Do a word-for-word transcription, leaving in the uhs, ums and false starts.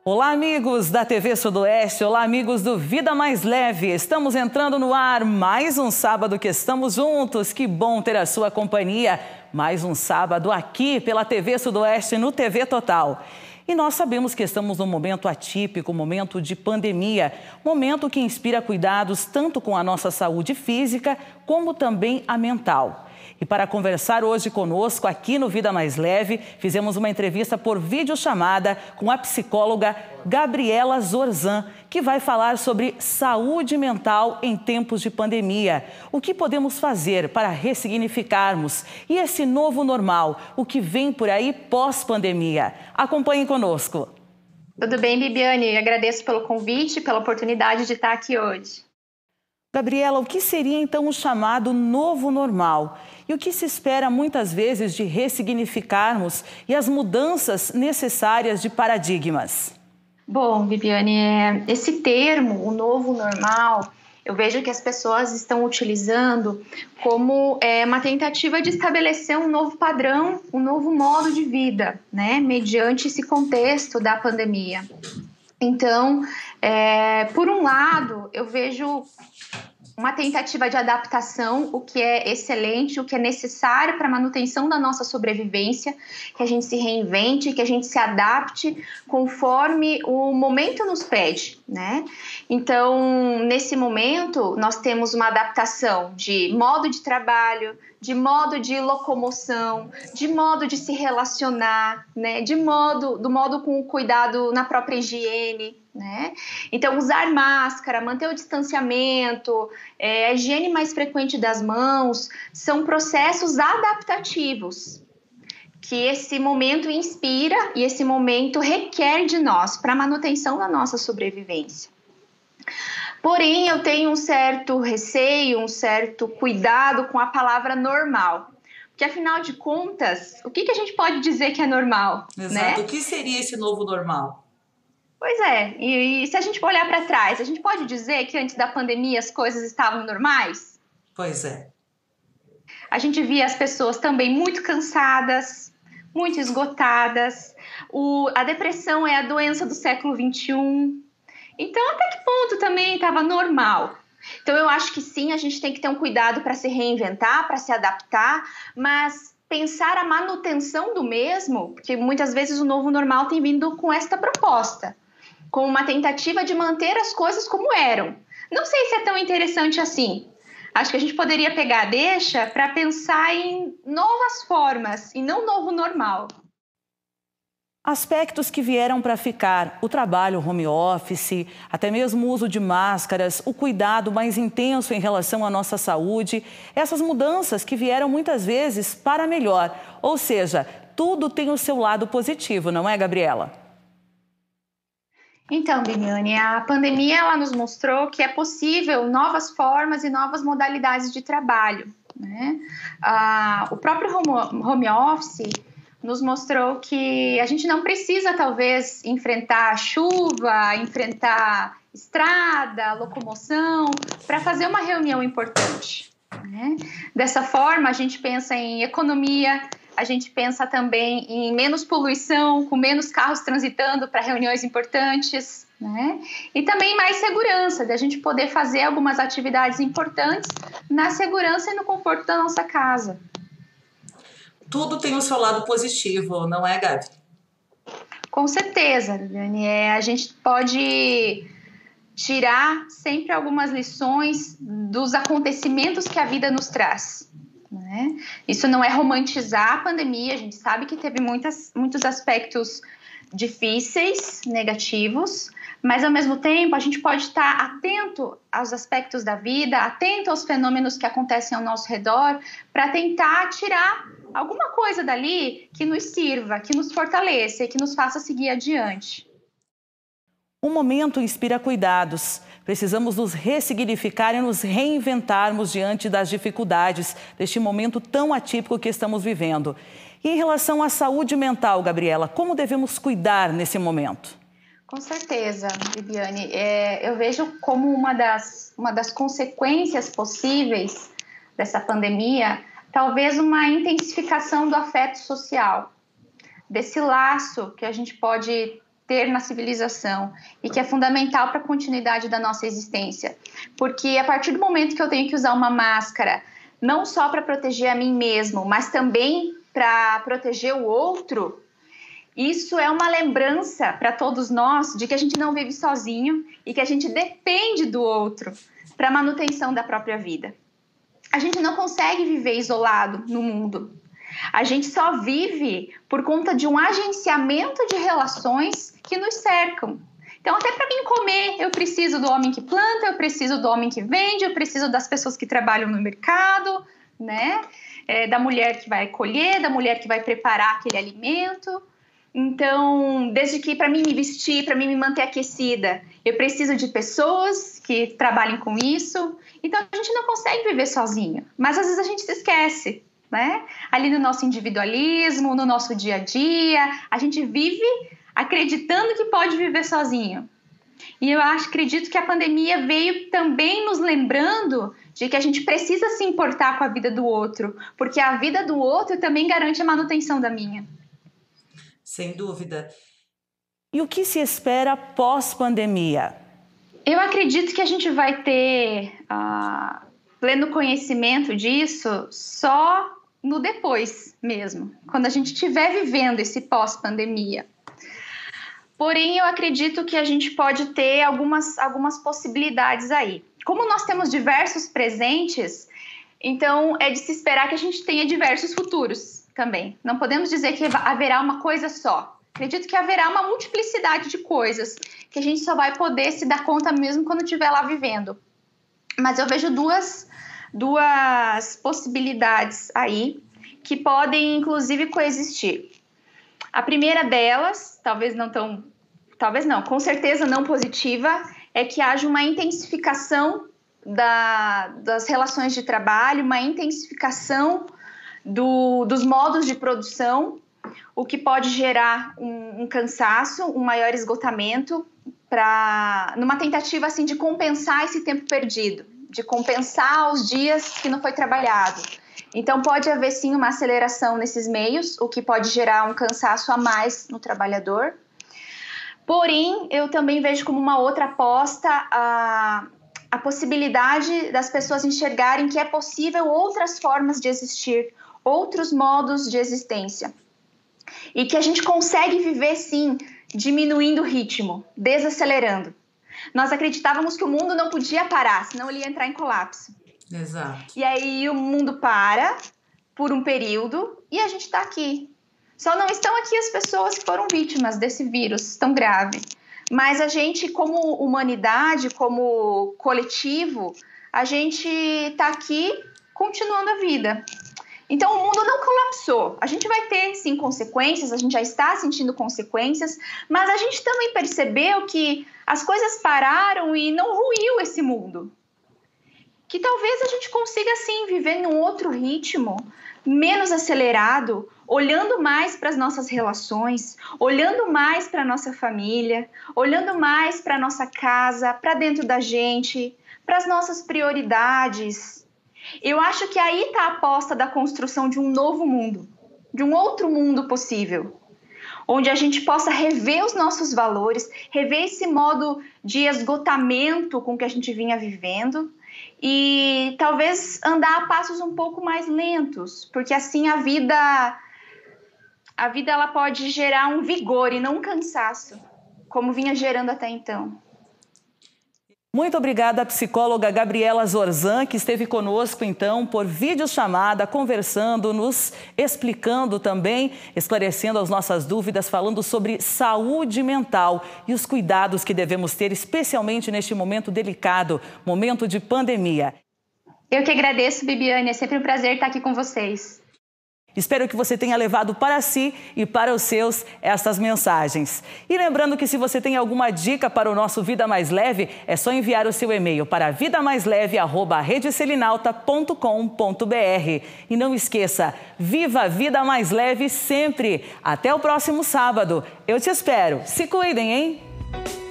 Olá, amigos da T V Sudoeste, olá, amigos do Vida Mais Leve. Estamos entrando no ar, mais um sábado que estamos juntos. Que bom ter a sua companhia. Mais um sábado aqui pela T V Sudoeste no T V Total. E nós sabemos que estamos num momento atípico, momento de pandemia, momento que inspira cuidados tanto com a nossa saúde física como também a mental. E para conversar hoje conosco aqui no Vida Mais Leve, fizemos uma entrevista por videochamada com a psicóloga Gabriela Zorzan, que vai falar sobre saúde mental em tempos de pandemia. O que podemos fazer para ressignificarmos e esse novo normal, o que vem por aí pós-pandemia. Acompanhe conosco. Tudo bem, Bibiane? Agradeço pelo convite, pela oportunidade de estar aqui hoje. Gabriela, o que seria então o chamado novo normal? E o que se espera muitas vezes de ressignificarmos e as mudanças necessárias de paradigmas? Bom, Bibiane, esse termo, o novo normal, eu vejo que as pessoas estão utilizando como é, uma tentativa de estabelecer um novo padrão, um novo modo de vida, né, mediante esse contexto da pandemia. Então, é, por um lado, eu vejo uma tentativa de adaptação, o que é excelente, o que é necessário para a manutenção da nossa sobrevivência, que a gente se reinvente, que a gente se adapte conforme o momento nos pede, né? Então, nesse momento, nós temos uma adaptação de modo de trabalho, de modo de locomoção, de modo de se relacionar, né? De modo, do modo com o cuidado na própria higiene, né? Então, usar máscara, manter o distanciamento, é, a higiene mais frequente das mãos, são processos adaptativos que esse momento inspira e esse momento requer de nós para a manutenção da nossa sobrevivência. Porém, eu tenho um certo receio, um certo cuidado com a palavra normal. Porque, afinal de contas, o que, que a gente pode dizer que é normal? Exato. Né? O que seria esse novo normal? Pois é, e, e se a gente olhar para trás, a gente pode dizer que antes da pandemia as coisas estavam normais? Pois é. A gente via as pessoas também muito cansadas, muito esgotadas. O, a depressão é a doença do século vinte e um. Então, até que ponto também estava normal? Então, eu acho que sim, a gente tem que ter um cuidado para se reinventar, para se adaptar, mas pensar a manutenção do mesmo, porque muitas vezes o novo normal tem vindo com esta proposta, com uma tentativa de manter as coisas como eram. Não sei se é tão interessante assim. Acho que a gente poderia pegar a deixa para pensar em novas formas e não novo normal. Aspectos que vieram para ficar, o trabalho home office, até mesmo o uso de máscaras, o cuidado mais intenso em relação à nossa saúde, essas mudanças que vieram muitas vezes para melhor. Ou seja, tudo tem o seu lado positivo, não é, Gabriela? Então, Bibiane, a pandemia ela nos mostrou que é possível novas formas e novas modalidades de trabalho, né? Ah, o próprio home, home office nos mostrou que a gente não precisa, talvez, enfrentar chuva, enfrentar estrada, locomoção, para fazer uma reunião importante, né? Dessa forma, a gente pensa em economia, a gente pensa também em menos poluição, com menos carros transitando para reuniões importantes, né? E também mais segurança, da gente poder fazer algumas atividades importantes na segurança e no conforto da nossa casa. Tudo tem o seu lado positivo, não é, Gabi? Com certeza, Viviane. É, a gente pode tirar sempre algumas lições dos acontecimentos que a vida nos traz, né? Isso não é romantizar a pandemia, a gente sabe que teve muitas, muitos aspectos difíceis, negativos, mas ao mesmo tempo a gente pode estar atento aos aspectos da vida, atento aos fenômenos que acontecem ao nosso redor, para tentar tirar alguma coisa dali que nos sirva, que nos fortaleça e que nos faça seguir adiante. O momento inspira cuidados. Precisamos nos ressignificar e nos reinventarmos diante das dificuldades deste momento tão atípico que estamos vivendo. E em relação à saúde mental, Gabriela, como devemos cuidar nesse momento? Com certeza, Bibiane. É, eu vejo como uma das, uma das consequências possíveis dessa pandemia, talvez uma intensificação do afeto social, desse laço que a gente pode ter na civilização e que é fundamental para a continuidade da nossa existência. Porque a partir do momento que eu tenho que usar uma máscara, não só para proteger a mim mesmo, mas também para proteger o outro, isso é uma lembrança para todos nós de que a gente não vive sozinho e que a gente depende do outro para a manutenção da própria vida. A gente não consegue viver isolado no mundo. A gente só vive por conta de um agenciamento de relações que nos cercam. Então, até para mim comer, eu preciso do homem que planta, eu preciso do homem que vende, eu preciso das pessoas que trabalham no mercado, né? É, da mulher que vai colher, da mulher que vai preparar aquele alimento. Então, desde que para mim me vestir, para mim me manter aquecida, eu preciso de pessoas que trabalhem com isso. Então, a gente não consegue viver sozinho, mas às vezes a gente se esquece, né? Ali no nosso individualismo, no nosso dia a dia, a gente vive acreditando que pode viver sozinho. E eu acho, acredito que a pandemia veio também nos lembrando de que a gente precisa se importar com a vida do outro, porque a vida do outro também garante a manutenção da minha. Sem dúvida. E o que se espera pós-pandemia? Eu acredito que a gente vai ter uh, pleno conhecimento disso só no depois mesmo, quando a gente estiver vivendo esse pós-pandemia. Porém, eu acredito que a gente pode ter algumas, algumas possibilidades aí. Como nós temos diversos presentes, então é de se esperar que a gente tenha diversos futuros também. Não podemos dizer que haverá uma coisa só. Acredito que haverá uma multiplicidade de coisas que a gente só vai poder se dar conta mesmo quando estiver lá vivendo. Mas eu vejo duas, duas possibilidades aí que podem, inclusive, coexistir. A primeira delas, talvez não tão, talvez não, com certeza não positiva, é que haja uma intensificação da, das relações de trabalho, uma intensificação do, dos modos de produção, o que pode gerar um, um cansaço, um maior esgotamento, pra, numa tentativa assim, de compensar esse tempo perdido, de compensar os dias que não foi trabalhado. Então, pode haver, sim, uma aceleração nesses meios, o que pode gerar um cansaço a mais no trabalhador. Porém, eu também vejo como uma outra aposta a, a possibilidade das pessoas enxergarem que é possível outras formas de existir, outros modos de existência. E que a gente consegue viver, sim, diminuindo o ritmo, desacelerando. Nós acreditávamos que o mundo não podia parar, senão ele ia entrar em colapso. Exato. E aí o mundo para por um período e a gente está aqui. Só não estão aqui as pessoas que foram vítimas desse vírus tão grave. Mas a gente, como humanidade, como coletivo, a gente está aqui continuando a vida. Então o mundo não colapsou. A gente vai ter, sim, consequências, a gente já está sentindo consequências, mas a gente também percebeu que as coisas pararam e não ruiu esse mundo. Que talvez a gente consiga, sim, viver num outro ritmo, menos acelerado, olhando mais para as nossas relações, olhando mais para a nossa família, olhando mais para a nossa casa, para dentro da gente, para as nossas prioridades. Eu acho que aí está a aposta da construção de um novo mundo, de um outro mundo possível, onde a gente possa rever os nossos valores, rever esse modo de esgotamento com que a gente vinha vivendo, e talvez andar a passos um pouco mais lentos, porque assim a vida, a vida ela pode gerar um vigor e não um cansaço, como vinha gerando até então. Muito obrigada à psicóloga Gabriela Zorzan, que esteve conosco, então, por videochamada, conversando, nos explicando também, esclarecendo as nossas dúvidas, falando sobre saúde mental e os cuidados que devemos ter, especialmente neste momento delicado, momento de pandemia. Eu que agradeço, Bibiane, é sempre um prazer estar aqui com vocês. Espero que você tenha levado para si e para os seus estas mensagens. E lembrando que se você tem alguma dica para o nosso Vida Mais Leve, é só enviar o seu e-mail para vida mais leve arroba rede selinalta ponto com ponto br. E não esqueça, viva a vida mais leve sempre. Até o próximo sábado. Eu te espero. Se cuidem, hein?